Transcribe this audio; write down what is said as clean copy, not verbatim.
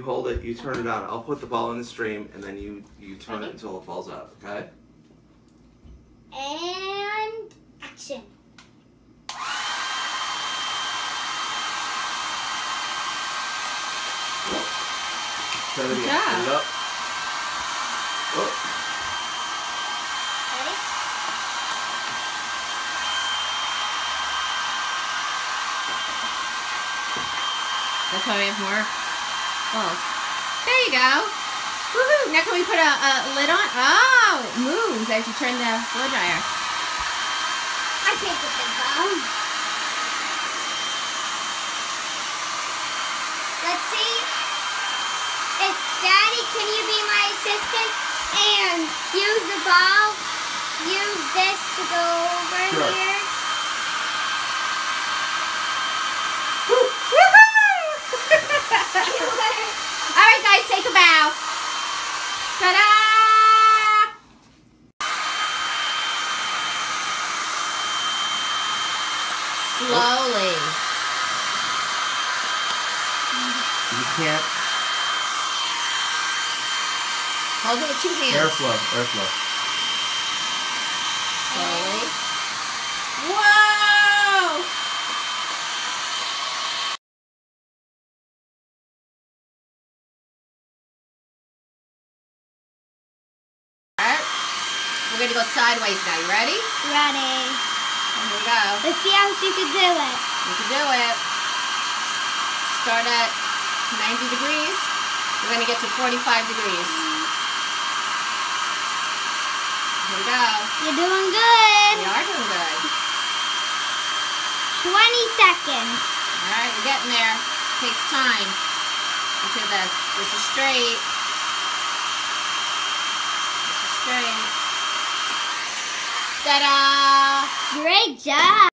hold it, you turn it on. I'll put the ball in the stream, and then you turn it until it falls out, okay? And action. Try it again. Yeah. Put it up. Oh. Ready? That's why we have more balls. There you go. Woohoo! Now can we put a lid on? Oh, it moves as you turn the blow dryer. I can't get the ball. Let's see. If Daddy, can you be my assistant and use the ball? Use this to go over Sure. here. All right, guys, take a bow. Ta-da! Slowly. You can't. Hold it with 2 hands. Airflow, airflow. Slowly. Whoa! Alright. We're going to go sideways now. You ready? Ready. Here we go. Let's see how she can do it. You can do it. Start at 90 degrees. We're going to get to 45 degrees. Here we go. You're doing good. We are doing good. 20 seconds. Alright, we're getting there. Takes time. Look at this. This is straight. This is straight. Ta-da! Great job.